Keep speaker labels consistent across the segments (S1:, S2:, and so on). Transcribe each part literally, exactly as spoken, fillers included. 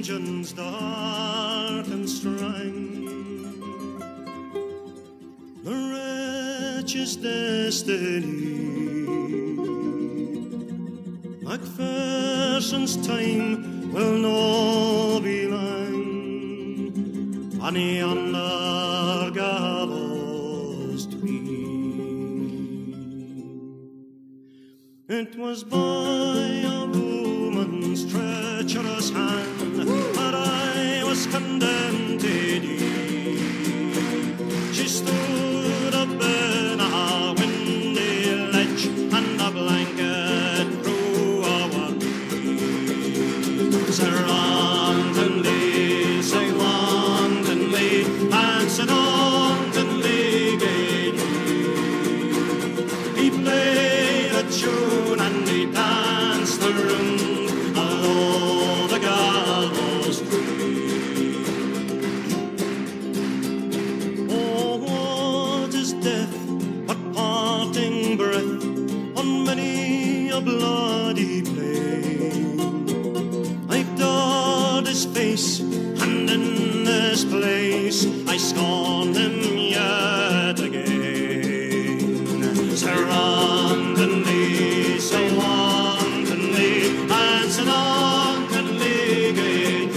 S1: engines dark and strang. The wretch's destiny, Macpherson's time will no be lang, and yonder gallows tree. It was by a woman's treacherous hand that I was condemned to die. She stood up in a windy ledge, and a blanket threw our trees. Sir London Lee, say London Lee, and Sir London Lee gave he played a tune and he danced the room along the gallows tree. Oh, what is death but parting breath on many a bloody plain? I've dared his face, and in this place I scorn him yet again. Sir London Lee, Sir London Lee, and Sir London Lee gave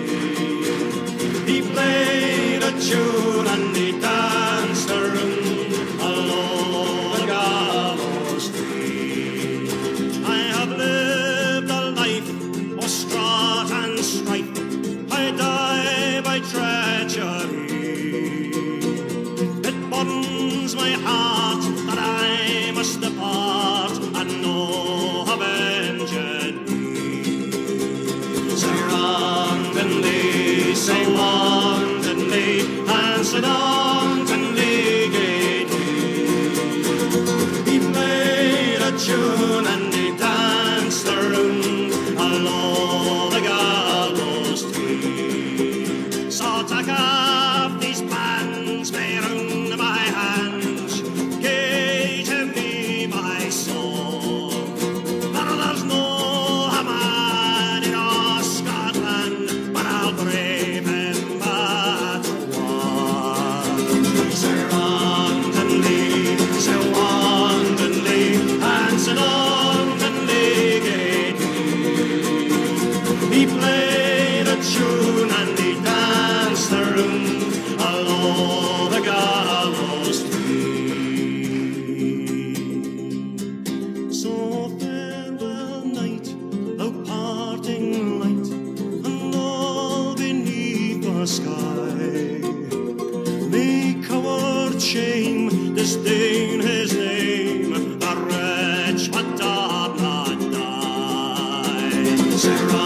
S1: he played a tune and he danced a room along the gallows tree. I have lived a life of strife and strife, I die by treachery. It burdens my heart that I must depart and no avenging me. Sir London Lee, Sir London Lee, and Sir London Lee gave he played a tune and he danced the room along the gallows tree. So take off these bands may round my hands, gay to me my soul. For there's no a man in all Scotland but I'll brave him at war. Sir London Lee, Sir London Lee, and Sir London Lee gave he played a tune and he danced the room along the gallows tree. So farewell night, thou parting light, and all beneath the sky. May coward shame disdain his name, the wretch but doth not die. Sir